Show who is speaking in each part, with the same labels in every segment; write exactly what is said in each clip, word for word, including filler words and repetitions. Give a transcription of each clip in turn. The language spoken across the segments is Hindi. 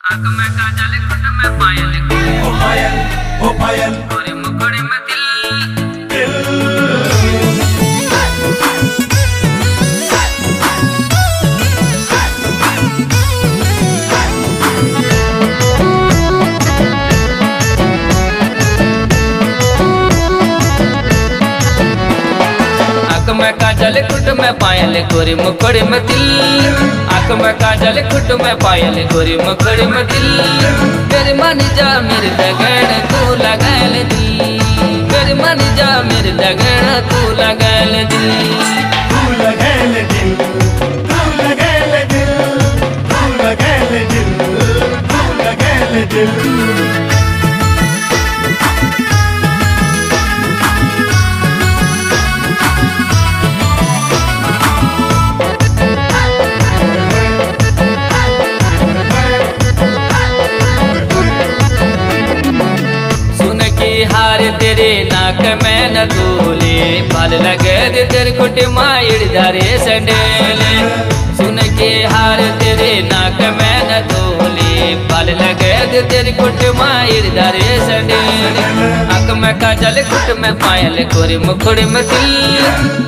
Speaker 1: आँख में काजल खुद में पायल
Speaker 2: ओ पायल ओ पायल
Speaker 1: गोरे मुखड़े में दिल दिल आँख में काजल खुद में पायल गोरे मुखड़े में दिल आँख में काजल खुद में पायल गोरी मुखड़े में दिल मेरे मन जा मेरे लगन तू लगाल दिल मेरे मन जा मेरे लगन तू लगाल दिल
Speaker 2: तू लगाल दिल तू लगाल दिल तू लगाल दिल तू लगाल दिल
Speaker 1: हार तेरे नाक में न तोले बाल लगे दे तेरे खुट माइड़ धारे संडेले सुन के हार तेरे नाक में न तोले बाल लगे दे तेरे खुट माइड़ धारे संडेले आँख में काजल खुट में पायल गोरी मुखड़े में दिल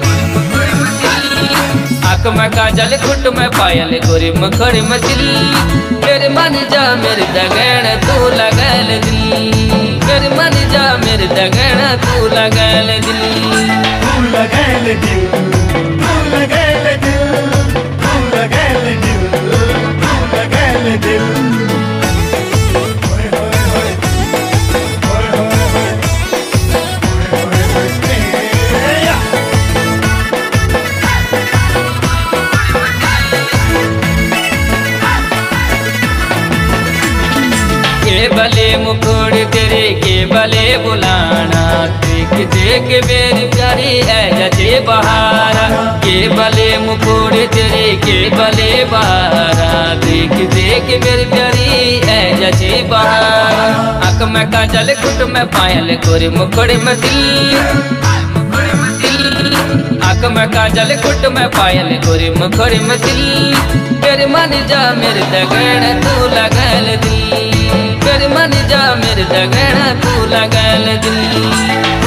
Speaker 1: आँख में काजल खुट में पायल गोरी मुखड़े में दिल मेरे मन जा मेरे दगन तू लगाल दिल मेरे मन जा मेरे दगन तू लगाल दिल
Speaker 2: तू लगाल दिल तू लगाल दिल तू लगाल दिल तू लगाल दिल
Speaker 1: के भले मुखड़े तेरे के भले बुलाना देख देख मेरी प्यारी है जजे बहारा के भले मुखड़े तेरे के भले बहारा देख देख मेरी प्यारी है जजे बहारा आँख में काजल खुट में पायल गोरी मुखड़े में दिल आँख में काजल खुट में पायल गोरी मुखड़े में दिल मेरे मन जा मेरे दगन तू लगाल दिल मेरे मन जा मेरे दगन तू लगाल दिल।